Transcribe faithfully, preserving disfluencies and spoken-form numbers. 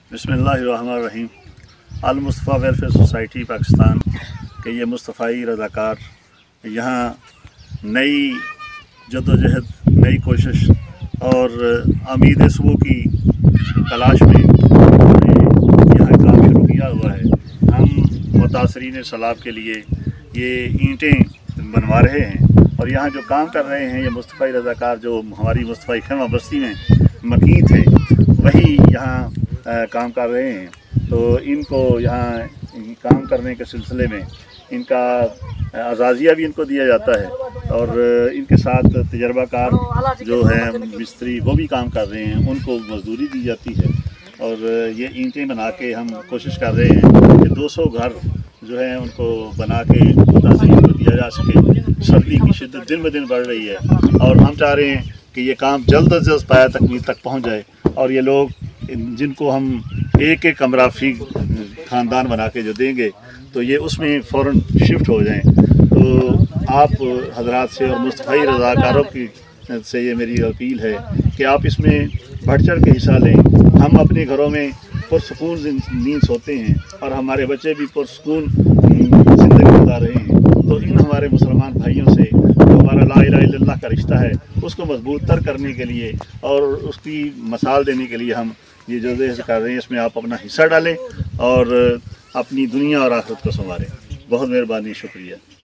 बिस्मिल्लाहिर्रहमानिर्रहीम। Al Mustafa welfare society Pakistan के ये मुस्तफ़ाई रज़ाकार यहाँ नई जद्दोजहद, नई कोशिश और उम्मीद सुबह की तलाश में यहाँ काम शुरू किया हुआ है। हम मुतासरीन सैलाब के लिए ये ईंटें बनवा रहे हैं और यहाँ जो काम कर रहे हैं ये मुस्तफ़ाई रज़ाकार जो हमारी मुस्तफ़ाई खेमा बस्ती में मकीन थे वही यहाँ काम कर रहे हैं। तो इनको यहाँ काम करने के सिलसिले में इनका अज़ाज़िया भी इनको दिया जाता है और इनके साथ तजर्बाकार जो हैं मिस्त्री वो भी काम कर रहे हैं, उनको मजदूरी दी जाती है। और ये ईंटें बना के हम कोशिश कर रहे हैं कि दो सौ घर जो है उनको बना के मुतासरीन को दिया जा सके। सर्दी की शिद्दत दिन ब दिन बढ़ रही है और हम चाह रहे हैं कि ये काम जल्द अज जल्द पाया तकमील तक पहुँच जाए और ये लोग जिनको हम एक एक कमरा फी ख़ानदान बना के जो देंगे तो ये उसमें फ़ौरन शिफ्ट हो जाएं। तो आप हजरात से और मुस्तफ़ाई रज़ाकारों की से ये मेरी अपील है कि आप इसमें बढ़ चढ़ के हिस्सा लें। हम अपने घरों में पुरसकून नींद सोते हैं और हमारे बच्चे भी पुरसकून ज़िंदगी गुजार रहे हैं। तो इन हमारे मुसलमान भाइयों से जो हमारा ला इलाहा इल्लल्लाह का रिश्ता है उसको मजबूत तर करने के लिए और उसकी मसाल देने के लिए हम ये जो कर रहे हैं इसमें आप अपना हिस्सा डालें और अपनी दुनिया और आखिरत को संवारें। बहुत मेहरबानी, शुक्रिया।